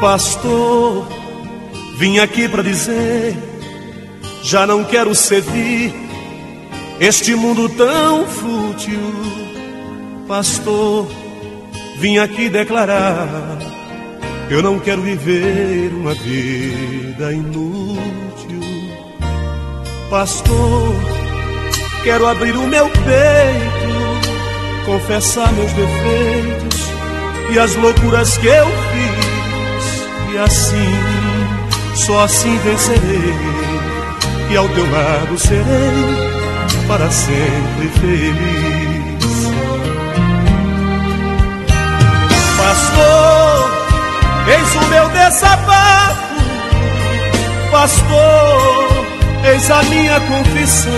Pastor, vim aqui para dizer, já não quero servir este mundo tão fútil. Pastor, vim aqui declarar, eu não quero viver uma vida inútil. Pastor, quero abrir o meu peito, confessar meus defeitos e as loucuras que eu fiz, e assim, só assim vencerei, e ao teu lado serei para sempre feliz. Pastor, eis o meu desabafo. Pastor, eis a minha confissão,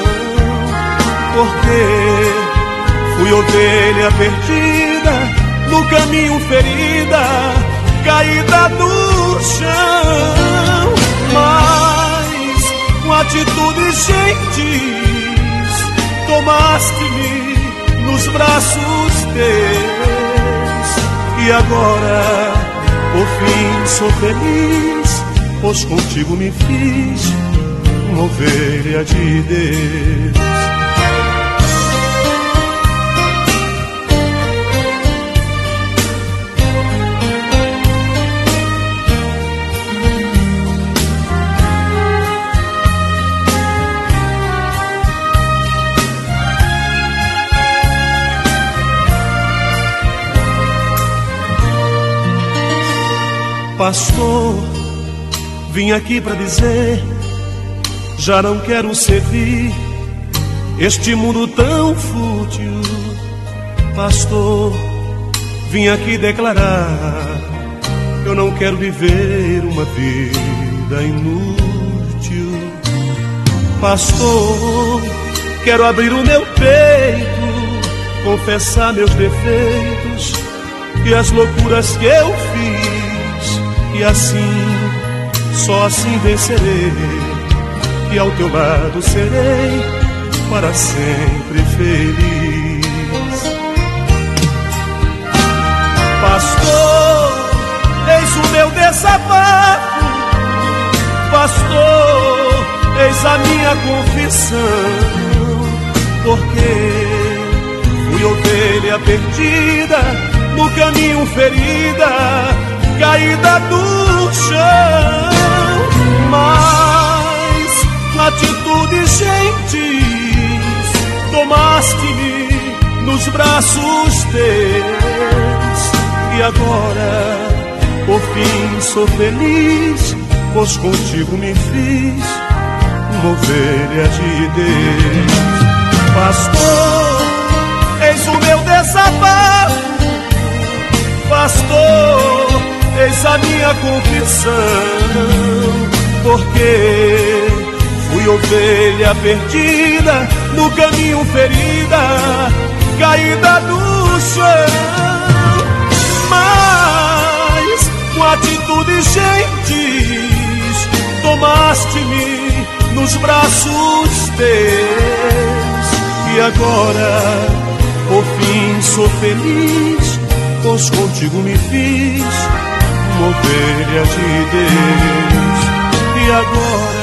porque fui ovelha perdida, no caminho ferida, caída do chão. Mas com atitudes gentis tomaste-me nos braços teus, e agora por fim sou feliz, pois contigo me fiz uma ovelha de Deus. Pastor, vim aqui para dizer, já não quero servir este mundo tão fútil. Pastor, vim aqui declarar, eu não quero viver uma vida inútil. Pastor, quero abrir o meu peito, confessar meus defeitos e as loucuras que eu fiz, e assim, só assim vencerei, e ao teu lado serei para sempre feliz. Pastor, eis o meu desabafo. Pastor, eis a minha confissão, porque fui ovelha perdida, no caminho ferida, caída do chão. Mas com atitudes gentis tomaste-me nos braços teus, e agora por fim sou feliz, pois contigo me fiz uma ovelha de Deus. Pastor, eis o meu desabafo. Pastor, eis a minha confissão, porque fui ovelha perdida, no caminho ferida, caída do chão. Mas com atitudes gentis tomaste-me nos braços teus, e agora por fim sou feliz, pois contigo me fiz uma ovelha de Deus. E agora